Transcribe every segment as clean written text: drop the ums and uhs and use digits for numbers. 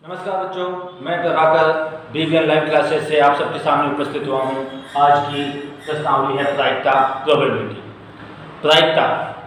नमस्कार बच्चों, मैं प्रभाकर बीवीएन लाइव क्लासेस से आप सबके सामने उपस्थित हुआ हूँ। आज की प्रश्नावली है प्रायिकता, प्रोबेबिलिटी। प्रायिकता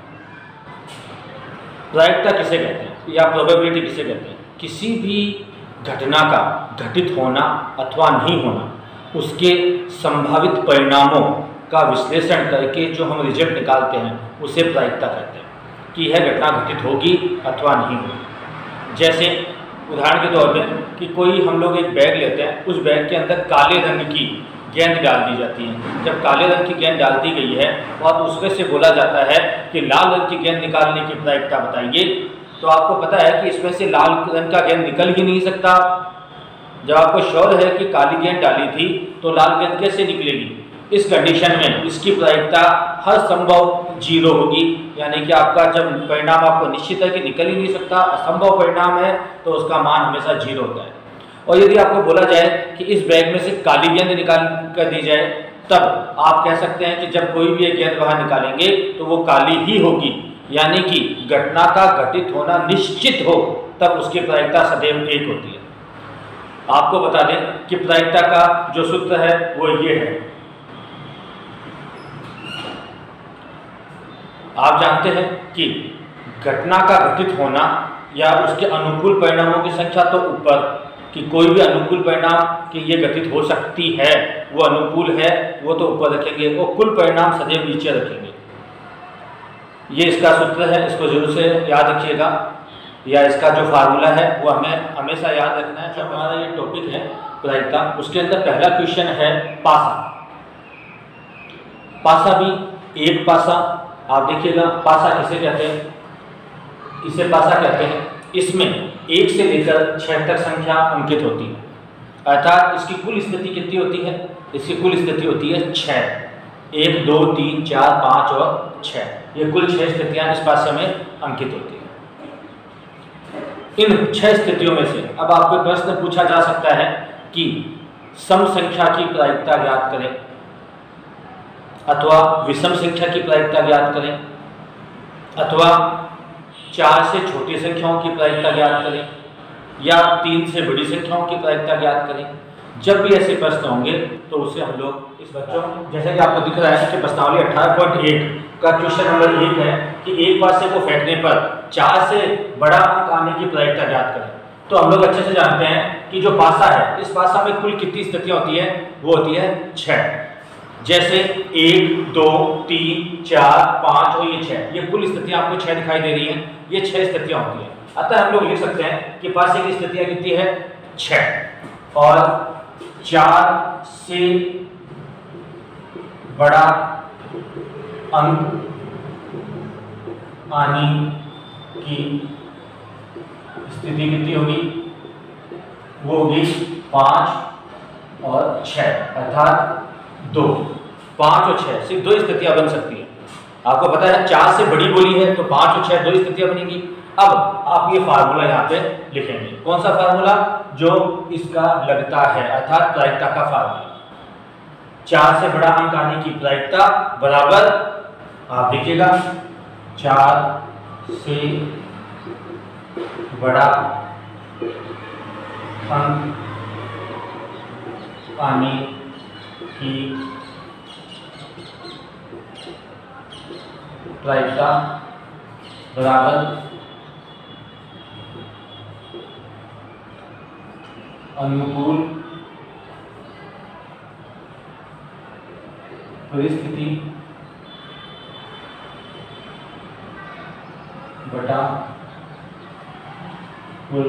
किसे कहते हैं या प्रोबेबिलिटी किसे कहते हैं? किसी भी घटना का घटित होना अथवा नहीं होना, उसके संभावित परिणामों का विश्लेषण करके जो हम रिजल्ट निकालते हैं उसे प्रायिकता कहते हैं कि यह घटना घटित होगी अथवा नहीं होगी। जैसे उदाहरण के तौर पे कि कोई हम लोग एक बैग लेते हैं, उस बैग के अंदर काले रंग की गेंद डाल दी जाती है। जब काले रंग की गेंद डाल दी गई है और उसमें से बोला जाता है कि लाल रंग की गेंद निकालने की प्रायिकता बताइए, तो आपको पता है कि इसमें से लाल रंग का गेंद निकल ही नहीं सकता। जब आपको श्योर है कि काली गेंद डाली थी तो लाल गेंद कैसे निकलेगी? इस कंडीशन में इसकी प्रायिकता हर संभव 0 होगी, यानी कि आपका जब परिणाम आपको निश्चित है कि निकल ही नहीं सकता, असंभव परिणाम है, तो उसका मान हमेशा 0 होता है। और यदि आपको बोला जाए कि इस बैग में से काली गेंद निकाल कर दी जाए, तब आप कह सकते हैं कि जब कोई भी एक गेंद बाहर निकालेंगे तो वो काली ही होगी, यानी कि घटना का घटित होना निश्चित हो तब उसकी प्रायिकता सदैव 1 होती है। आपको बता दें कि प्रायिकता का जो सूत्र है वो ये है। आप जानते हैं कि घटना का घटित होना या उसके अनुकूल परिणामों की संख्या तो ऊपर, कि कोई भी अनुकूल परिणाम कि ये घटित हो सकती है, वो अनुकूल है, वो तो ऊपर रखेंगे, और कुल परिणाम सदैव नीचे रखेंगे। ये इसका सूत्र है, इसको जरूर से याद रखिएगा, या इसका जो फार्मूला है वो हमें हमेशा याद रखना है। जो हमारा ये टॉपिक है प्रायिकता, उसके अंदर पहला क्वेश्चन है पासा। पासा भी एक पासा, आप देखिएगा पासा किसे कहते हैं? इसे पासा कहते हैं। इसमें 1 से लेकर 6 तक संख्या अंकित होती है, अर्थात इसकी कुल स्थिति कितनी होती है? इसकी कुल स्थिति होती है 6। 1 2 3 4 5 और 6, ये कुल 6 स्थितियां इस पासे में अंकित होती हैं। इन 6 स्थितियों में से अब आपको प्रश्न पूछा जा सकता है कि सम संख्या की प्रायिकता ज्ञात करें अथवा विषम संख्या की प्रायिकता ज्ञात करें, अथवा 4 से छोटी संख्याओं की प्रायिकता ज्ञात करें, या 3 से बड़ी संख्याओं की प्रायिकता ज्ञात करें। जब भी ऐसे प्रश्न होंगे तो उसे हम लोग इस बच्चों, जैसे कि आपको दिख रहा है कि प्रश्नावली 18.1 का क्वेश्चन नंबर 1 है कि एक पासे को फेंकने पर 4 से बड़ा अंक आने की प्रायिकता ज्ञात करें। तो हम लोग अच्छे से जानते हैं कि जो पासा है, इस पासा में कुल कितनी स्थितियां होती है? वो होती है 6। जैसे 1 2 3 4 5 और ये 6, ये कुल स्थितियां आपको 6 दिखाई दे रही हैं। ये 6 स्थितियां होती हैं। अतः हम लोग लिख सकते हैं कि पासे की स्थितियां कितनी है? 6। और 4 से बड़ा अंक आने की स्थिति कितनी होगी? वो होगी 5 और 6, अर्थात 2। 5 और 6 सिर्फ 2 स्थितियां बन सकती है। आपको पता है 4 से बड़ी बोली है तो 5 और 6 2 स्थितियां बनेंगी। अब आप ये फार्मूला यहाँ पे लिखेंगे। कौन सा फार्मूला? जो इसका लगता है, अर्थात प्रायिकता का फार्मूला। 4 से बड़ा अंक आने की प्रायिकता बराबर, आप देखिएगा, 4 से बड़ा अंक आने की प्रायिकता बराबर अनुकूल परिस्थिति बटा कुल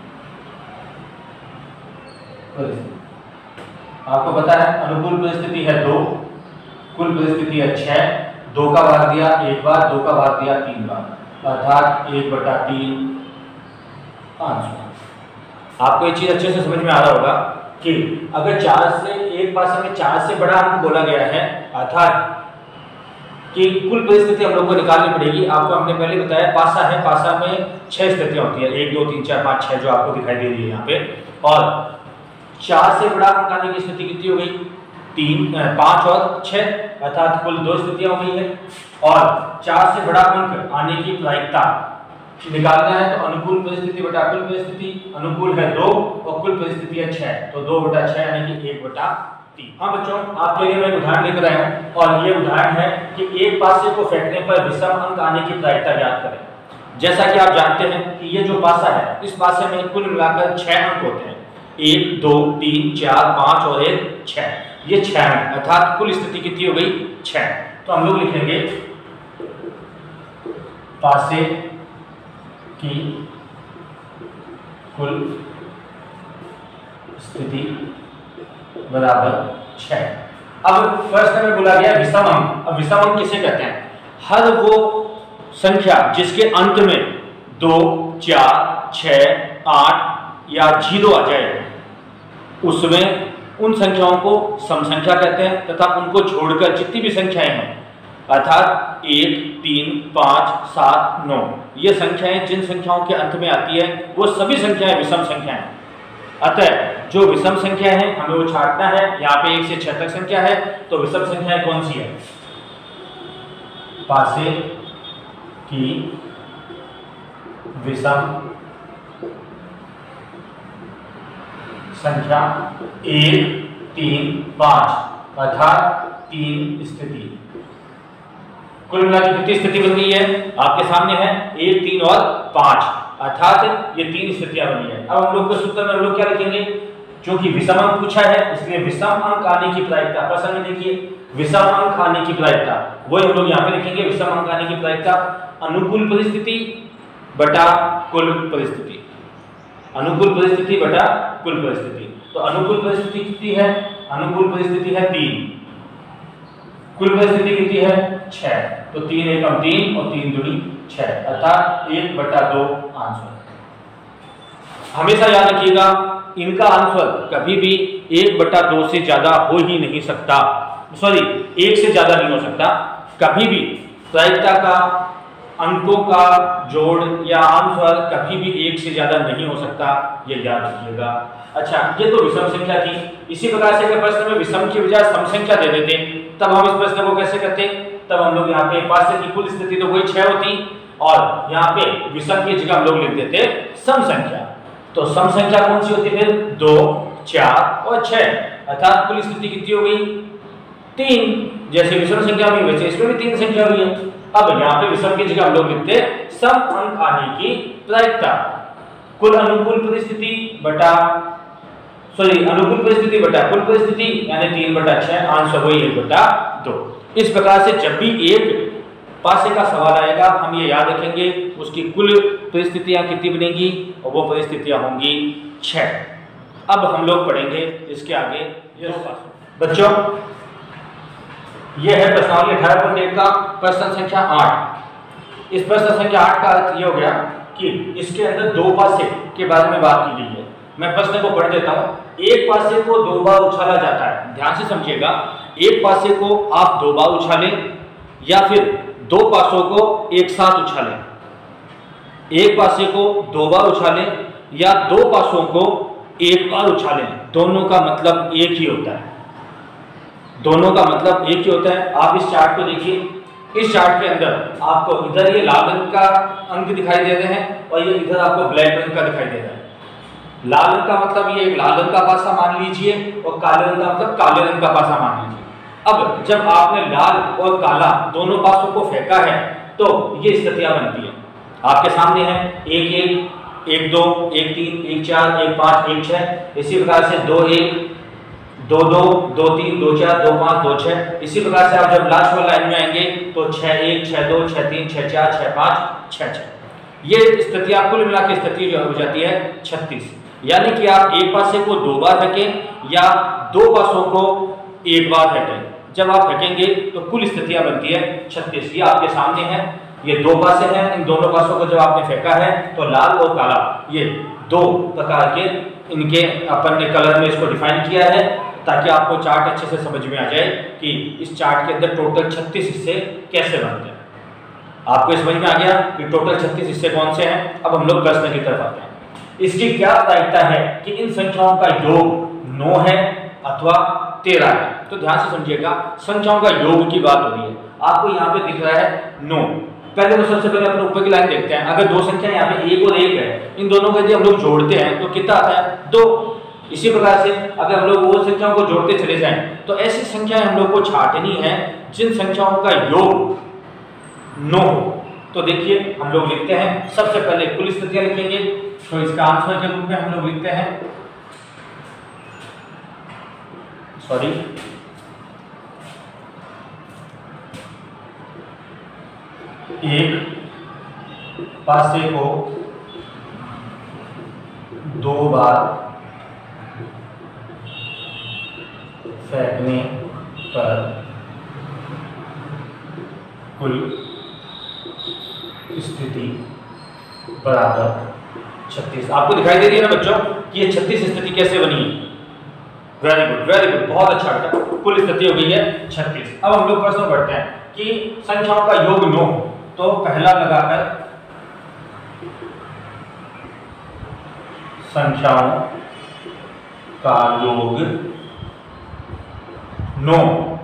परिस्थिति। आपको पता है अनुकूल परिस्थिति है 2, कुल परिस्थिति है 6। 2 का भाग दिया 1 बार, 2 का भाग दिया 3 बार, अर्थात 1/3 5। आपको ये चीज अच्छे से समझ में आ रहा होगा कि अगर 4 से एक पासे में 4 से बड़ा अंक बोला गया है, अर्थात कि कुल परिस्थिति हम लोग को निकालनी पड़ेगी। आपको हमने पहले बताया पासा है, पासा में 6 स्थितियां होती है, 1 2 3 4 5 6 जो आपको दिखाई दे रही है यहाँ पे। और 4 से बड़ा अंक आने की स्थिति कितनी हो गई? 5 और 6, अर्थात कुल 2 स्थितियां हो गई है। और 4 से बड़ा अंक आने की प्रायिकता निकालना है तो अनुकूल परिस्थिति बटा कुल परिस्थिति, अनुकूल है 2 और कुल परिस्थिति है 6, तो 2/6 यानी कि 1/3। हाँ बच्चों, आपके लिए मैं एक उदाहरण लेकर आया हूँ और ये उदाहरण है कि एक पासे को फेंकने पर विषम अंक आने की प्रायिकता ज्ञात करें। जैसा कि आप जानते हैं कि ये जो पासा है, इस पासे में कुल मिलाकर 6 अंक होते हैं, 1 2 3 4 5 और 1 6, ये 6 अंक, अर्थात कुल स्थिति कितनी हो गई 6। तो हम लोग लिखेंगे पासे की कुल स्थिति बराबर 6। अब प्रश्न में बोला गया विषम अंक। अब विषम अंक किसे कहते हैं? हर वो संख्या जिसके अंत में 2 4 6 8 या 0 आ जाए, उसमें उन संख्याओं को सम संख्या कहते हैं, तथा उनको छोड़कर जितनी भी संख्याएं हैं, अर्थात 1 3 5 7 9, ये संख्याएं जिन संख्याओं के अंत में आती है वो सभी संख्याएं विषम संख्याएं। अतः जो विषम संख्या है हमें वो छांटना है। यहाँ पे 1 से 6 तक संख्या है, तो विषम संख्या कौन सी है? पासे की विषम संख्या 1 3 5, अर्थात 3 स्थिति। कुल मिलाकर कितनी स्थिति बन गई है? आपके सामने है 1 3 और 5, अर्थात ये 3 स्थितियां बनी है। अब हम लोग के सूत्र में हम लोग क्या लिखेंगे? क्योंकि विषम अंक पूछा है इसलिए विषम अंक आने की प्रायिकता, प्रश्न में देखिए विषम अंक आने की प्रायिकता, वही हम लोग यहाँ पे लिखेंगे। विषम अंक आने की प्रायिकता अनुकूल परिस्थिति बटा कुल परिस्थिति, अनुकूल परिस्थिति बटा कुल परिस्थिति। तो अनुकूल परिस्थिति कितनी है? अनुकूल परिस्थिति है 3, कुल परिस्थिति कितनी है 6, तो 3 एकम 3 और 3 दूनी 6, अर्थात 1/2 आंसर। हमेशा याद रखिएगा इनका आंसर कभी भी 1/2 से ज्यादा हो ही नहीं सकता, सॉरी 1 से ज्यादा नहीं हो सकता। कभी भी प्रायिकता का अंकों का जोड़ या आंसर कभी भी 1 से ज्यादा नहीं हो सकता, ये याद रखिएगा। अच्छा, ये तो विषम संख्या थी। इसी प्रकार से अगर प्रश्न में विषम की बजाय सम संख्या दे देते तब हम इस प्रश्न को कैसे करते? तब हम लोग यहाँ पे पासे की कुल स्थिति तो वही 6 होती और यहाँ पे विषम की जगह हम लोग लिख देते सम संख्या। तो सम संख्या कौन सी होती है फिर? 2 4 और 6, अर्थात कुल स्थिति कितनी हो गई 3। जैसे विषम संख्या में वैसे इसमें भी 3 संख्या हुई है। अब यहाँ पे विषम की जगह हम लोग लिखते सम अंक आने की प्रायिकता, कुल अनुकूल परिस्थिति बटा अनुकूल परिस्थिति बटा कुल परिस्थिति, यानी 3/6, आंसर वही 1/2। इस प्रकार से जब भी एक पासे का सवाल आएगा हम ये याद रखेंगे उसकी कुल परिस्थितियां कितनी बनेगी और वो परिस्थितियां होंगी 6। अब हम लोग पढ़ेंगे इसके आगे बच्चों, यह है प्रश्नावली 18.1 का प्रश्न संख्या 8। इस प्रश्न संख्या 8 का अर्थ ये हो गया कि इसके अंदर 2 पासे के बारे में बात की गई है। मैं प्रश्न को पढ़ देता हूँ। एक पासे को 2 बार उछाला जाता है, ध्यान से समझिएगा। एक पासे को आप 2 बार उछालें या फिर 2 पासों को एक साथ उछालें। एक पासे को 2 बार उछालें या 2 पासों को एक बार उछालें, दोनों का मतलब एक ही होता है। दोनों का मतलब एक ही होता है। आप इस चार्ट को देखिए, इस चार्ट के अंदर आपको इधर ये लाल रंग का अंक दिखाई दे रहे हैं और ये इधर आपको ब्लैक रंग का दिखाई दे रहा है। लाल रंग का मतलब ये एक लाल रंग का पासा मान लीजिए और काले रंग का मतलब काले रंग का पासा मान लीजिए। अब जब आपने लाल और काला दोनों पासों को फेंका है तो ये स्थितियां बनती है। आपके सामने है 1 1 1 2 1 3 1 4 1 5 1 6, इसी प्रकार से 2 1 2 2 2 3 2 4 2 5 2 6। इसी प्रकार से आप जब लास्ट वाली लाइन में आएंगे तो 6 1 6 2 6 3 6 4 6 5 6 6। ये स्थितियां कुल मिला के स्थिति जो हो जाती है 36। यानी कि आप एक पासे को 2 बार फेंकें या 2 पासों को एक बार फेंकें। जब आप फेंकेंगे तो कुल स्थितियां बनती है 36। ये आपके सामने है, ये 2 पासे हैं। इन दोनों पासों को जब आपने फेंका है तो लाल और काला ये 2 प्रकार के इनके अपन ने कलर में इसको डिफाइन किया है ताकि आपको चार्ट अच्छे से समझ में आ जाए कि इस चार्ट के अंदर टोटल 36 हिस्से कैसे बनते हैं। आपको समझ में आ गया कि टोटल 36 हिस्से कौन से हैं। अब हम लोग प्रश्न की तरफ आते हैं। इसकी क्या प्रायिकता है कि इन संख्याओं का योग 9 है अथवा 13 है। तो ध्यान से समझिएगा, संख्याओं का योग की बात हो रही है। आपको यहाँ पे दिख रहा है 9, पहले तो सबसे पहले अपने ऊपर की लाइन देखते हैं। अगर दो संख्या यहाँ पे 1 और 1 है, इन दोनों को यदि हम लोग जोड़ते हैं तो कितना आता है? 2। इसी प्रकार से अगर हम लोग वो संख्याओं को जोड़ते चले जाएं तो ऐसी संख्याएं हम लोग को छांटनी है जिन संख्याओं का योग 9 हो। तो देखिए हम लोग लिखते हैं, सबसे पहले कुल स्थितियां लिखेंगे। तो इसका आंसर के रूप में हम लोग लिखते हैं, सॉरी, एक पासे को 2 बार फेंकने पर कुल स्थिति बराबर 36। आपको दिखाई दे रही है ना बच्चों कि ये 36 स्थिति कैसे बनी है? वेरी गुड, वेरी गुड, बहुत अच्छा बेटा। कुल स्थिति हो गई है 36। अब हम लोग प्रश्न पढ़ते हैं कि संख्याओं का योग 9, तो पहला लगाकर संख्याओं का योग 9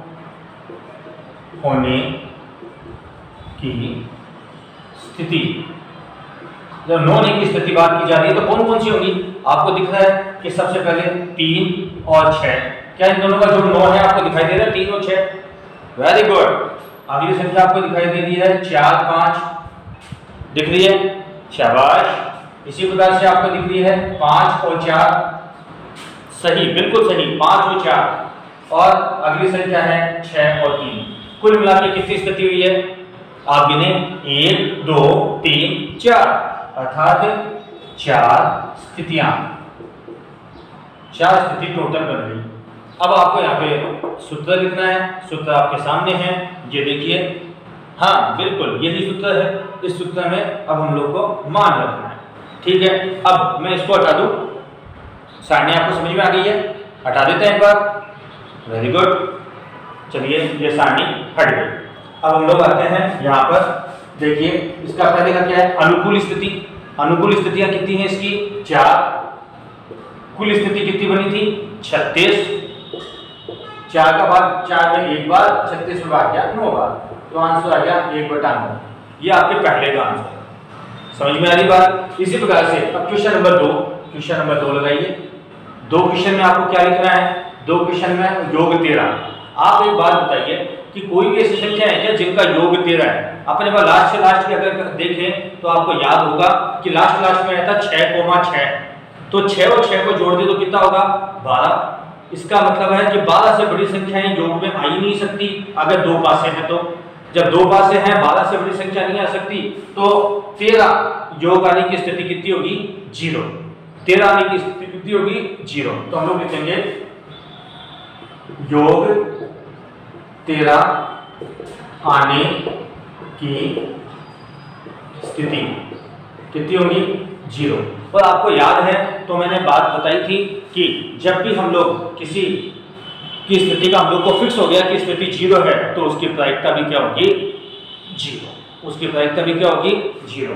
होने की स्थिति, जब 9 होने की स्थिति बात की जा रही है तो कौन कौन सी होगी? आपको दिख रहा है कि सबसे पहले 3 और 6, क्या इन दोनों का जो 9 है आपको दिखाई दे रहा है? 3 और 6, वेरी गुड। अगली संख्या आपको दिखाई दे रही है 4, 5, दिख रही है? शाबाश। इसी प्रकार से आपको दिख रही है 5 और 4, सही, बिल्कुल सही, 5 और 4। और अगली संख्या है 6 और 3। कुल मिलाकर कितनी स्थिति हुई है? आप गिने 1, 2, 3, 4, अर्थात 4 स्थितियां, 4 स्थिति टोटल बन गई। अब आपको यहाँ पे सूत्र लिखना है। सूत्र आपके सामने है, ये देखिए। हाँ बिल्कुल यही सूत्र है। इस सूत्र में अब हम लोग को मान रखना है, ठीक है। अब मैं इसको हटा दूं, सारणी आपको समझ में आ गई है? हटा देते हैं एक बार, वेरी गुड। चलिए ये सारणी हट गई। अब हम लोग आते हैं यहाँ पर, देखिए इसका पहले का क्या है? अनुकूल स्थिति। अनुकूल स्थितियां कितनी हैं इसकी? 4। कुल स्थिति कितनी बनी थी? 36। 4 का भाग 4 में 1 बार, 36 में भाग गया 9 बार, तो आंसर आ गया 1/9। ये आपके पहले का आंसर है। समझ में आ रही बात? इसी प्रकार से अब क्वेश्चन नंबर 2, क्वेश्चन नंबर 2 लगाइए। 2 क्वेश्चन में आपको क्या लिखना है? 2 क्वेश्चन में योग 13। आप एक बात बताइए कि कोई भी ऐसी संख्या है क्या जिनका योग 13 है? अपने पास लास्ट से लास्ट की अगर देखें तो आपको याद होगा कि लास्ट में आया था 6,6, तो 6 और 6 को जोड़ दे तो कितना होगा? 12। इसका मतलब है कि 12 से बड़ी संख्याएं योग में आ ही नहीं सकती अगर 2 पासे हैं। तो जब 2 पासे हैं, 12 से बड़ी संख्या नहीं आ सकती, तो 13 योग आने की स्थिति कितनी होगी? 0। 13 आने की स्थिति कितनी होगी? 0। तो हम लोग लिखेंगे योग 13 आने की स्थिति कितनी होगी? 0। और आपको याद है तो मैंने बात बताई थी कि जब भी हम लोग किसी की स्थिति का हम लोग को फिक्स हो गया कि स्थिति 0 है, तो उसकी प्रायिकता भी क्या होगी? 0। उसकी प्रायिकता भी क्या होगी? 0।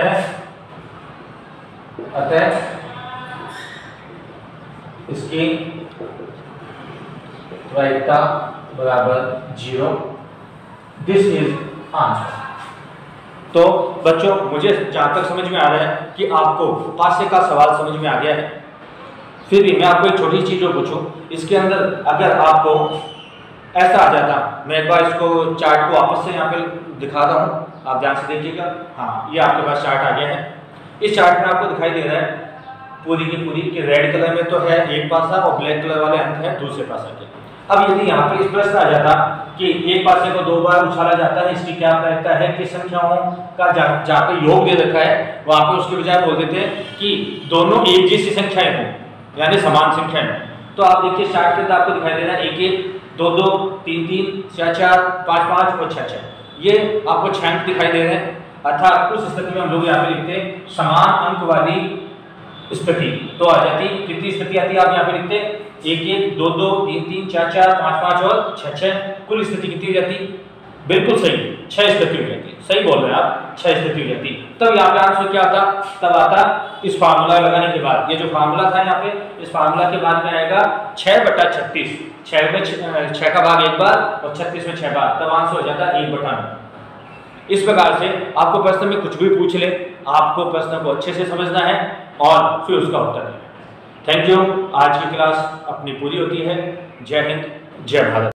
अतः इसकी प्रायिकता बराबर 0। This is answer. तो बच्चों मुझे जहां तक समझ में आ रहा है कि आपको पासे का सवाल समझ में आ गया है, फिर भी मैं आपको एक छोटी चीज जो पूछूं, इसके अंदर अगर आपको ऐसा आ जाता, मैं एक बार इसको चार्ट को वापस से यहाँ पे दिखा रहा हूँ, आप ध्यान से देखिएगा। हाँ ये आपके पास चार्ट आ गया है। इस चार्ट में आपको दिखाई दे रहा है पूरी की पूरी कि रेड कलर में तो है एक पासा और ब्लैक कलर वाले अंक है दूसरे पासा के। अब यदि यहाँ पे इस प्रश्न आ जाता कि एक पासे को 2 बार उछाला जाता है, इसकी क्या प्रायिकता है कि संख्याओं का जहाँ पे योग दे रखा है वहां पे उसके बजाय बोल देते हैं कि दोनों एक जैसी संख्याएं हों, यानी समान संख्याएं। तो आप देखिए चार्ट के अंदर आपको दिखाई दे रहा है 1, 1, 2, 2, 3, 3, 4, 4, 5, 5 और 6, 6। ये आपको 6 अंक दिखाई दे रहे हैं, अर्थात उस स्थिति में हम लोग यहाँ पे लिखते हैं समान अंक वाली स्थिति। तो आ जाती कितनी स्थिति आती है? आप यहाँ पे लिखते हैं 1, 1, 2, 2, 3, 3, 4, 4, 5, 5 और 6, 6। कुल स्थिति कितनी हो जाती? बिल्कुल सही, 6 स्थिति हो जाती। सही बोल रहे हैं आप, 6 स्थिति हो जाती। तब यहाँ पे आंसर क्या आता? तब आता इस फार्मूला लगाने के बाद, ये जो फार्मूला था यहाँ पे, इस फार्मूला के बाद में आएगा 6/36। 6 में 6 का भाग 1 बार और 36 में 6 बार, तब आंसर हो जाता 1/9। इस प्रकार से आपको प्रश्न में कुछ भी पूछ ले, आपको प्रश्न को अच्छे से समझना है और फिर उसका उत्तर देना है। Thank you. आज की क्लास अपनी पूरी होती है। जय हिंद, जय भारत।